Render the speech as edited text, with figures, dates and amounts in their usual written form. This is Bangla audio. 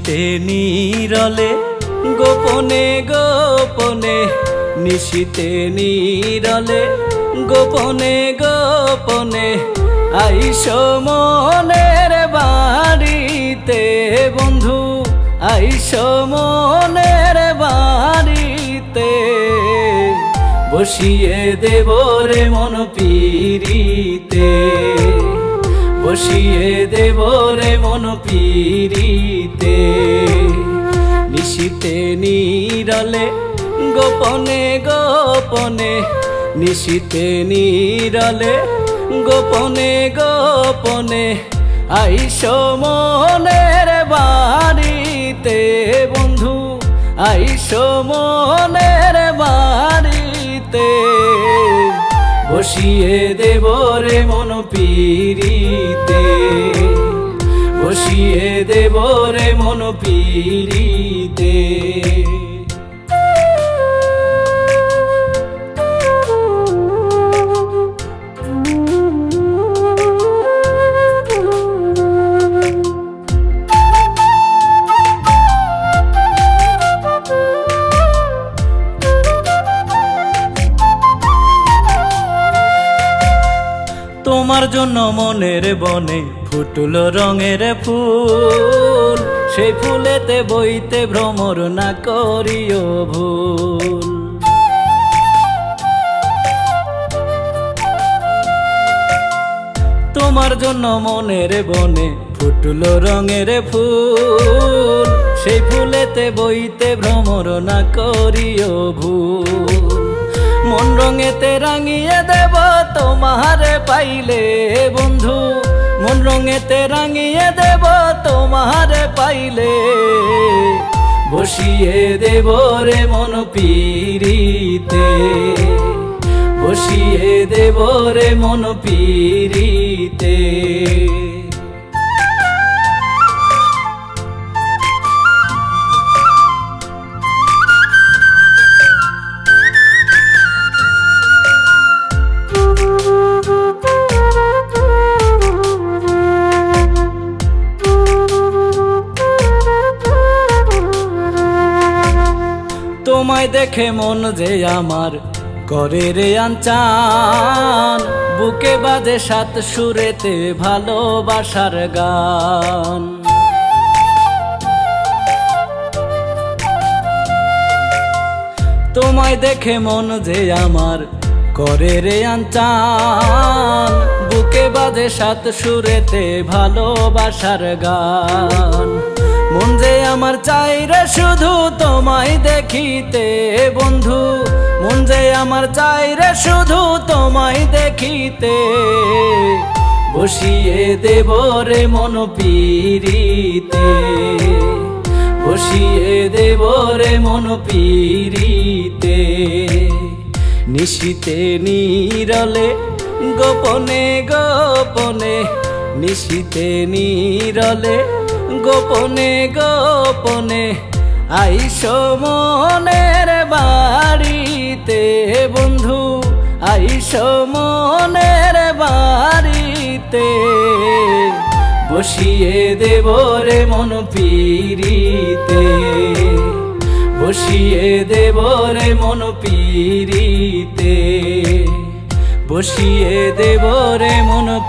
নিশিতে নীরলে গোপনে গোপনে, নিশিতে নীরলে গোপনে গোপনে, আইসো মনের বাড়িতে বন্ধু, আইসো মনের বাড়িতে। বসিয়ে দেব রে মন পিরিতে, বসিয়ে দেব রে মন পিরিতে। নিশিতে নীরলে গোপনে গোপনে, নিশিতে নীরলে গোপনে গোপনে, আইসো মনের বাড়িতে বন্ধু, আইসো মনের বাড়িতে। বসিয়ে দেব রে মন পিরিতে, বসিয়ে দেব রে মন পিরিতে। তোমার জন্য মনের বনে ফুটলো রঙের ফুল, সেই ফুলেতে বইতে ভ্রমর না করিও ভুল। তোমার জন্য মনের বনে ফুটলো রঙের ফুল, সেই ফুলেতে বইতে ভ্রমর না করিও ভুল। মন রঙেতে রাঙিয়ে দেব তোমারে পাইলে বন্ধু, মন রঙেতে রাঙিয়ে দেব তোমারে পাইলে। বসিয়ে দেব রে মন পিরিতে, বসিয়ে দেব রে মন পিরিতে। তোমায় দেখে মন যে আমার করে রে আনচান, বুকে বাজে সাত সুরেতে ভালোবাসার গান। তোমায় দেখে মন যে আমার করে রে আনচান, বুকে বাজে সাত সুরেতে ভালোবাসার গান। মন যে আমার চাই রে শুধু তোমায় দেখিতে বন্ধু, মন যে আমার চাই রে শুধু তোমায় দেখিতে। বসিয়ে দেব রে মন পিরিতে, বসিয়ে দেব রে মন পিরিতে। নিশিতে নীরলে গোপনে গোপনে, নিশিতে নীরলে গোপনে গোপনে, আইসো মনের বাড়িতে বন্ধু, আইসো মনের বাড়িতে। বসিয়ে দেব রে মন পিরিতে, বসিয়ে দেব রে মন পিরিতে, বসিয়ে দেব রে মন